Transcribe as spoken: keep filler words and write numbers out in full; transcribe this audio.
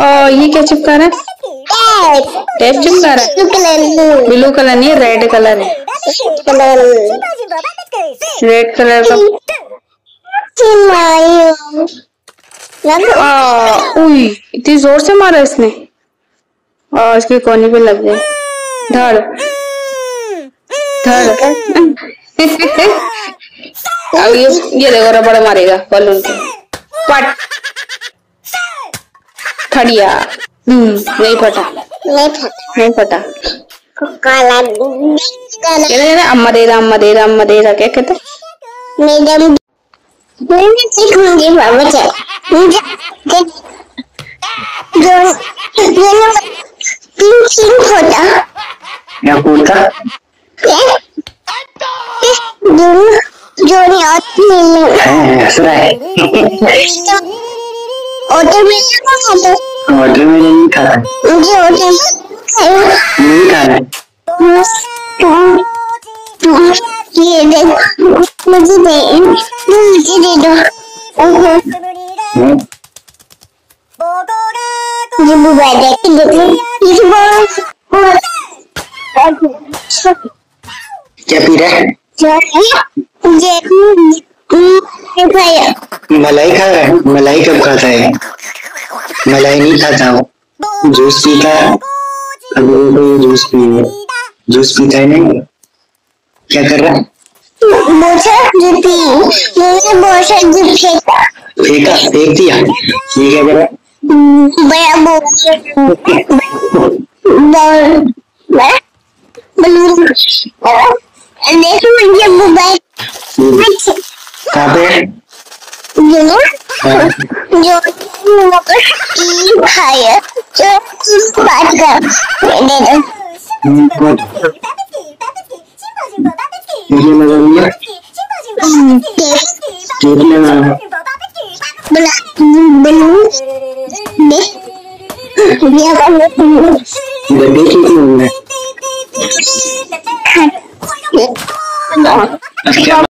और ये क्या चिपका रहा है? टेप चिपका रहा है। ब्लू कलर नहीं, रेड कलर है। रेड कलर का। उई, इतनी जोर से मारा इसने और इसके कोने पे लग गए। धड़ धड़। अब ये ये देखो रबड़ मारेगा बलून को। पट फटिया। हम्म नहीं फटा नहीं फटा नहीं फटा। काला कहते अम्मा दे रहा अम्मा दे रहा अम्मा दे रहा क्या कहते? मैडम मैं सीखूंगी बाबा से मुझे जो जो पिंक पिंक होता क्या बोलता जो जो नहीं आती है सुना है ऑटो में खाता ऑटो में नहीं खाता मुझे ऑटो नहीं खाना ये दे मुझे दे मुझे दे दो ये मोबाइल दे क्या पी रहा है? मलाई खा रहा है। मलाई कब खाता है? मलाई नहीं खाता वो। जूस पीता है। अभी वो जूस पी जूस पीता है नहीं। क्या कर रहा है? फेंका फेंका फेंक दिया। ये क्या कर रहा है? बड़ा बॉल बलून देखो मुझे मोबाइल कहाँ पे है? जो जो खाया जो बात कर दे दो मुझे मजा नहीं है। टेप लगा बलून दे गड्ढे की क्यों है?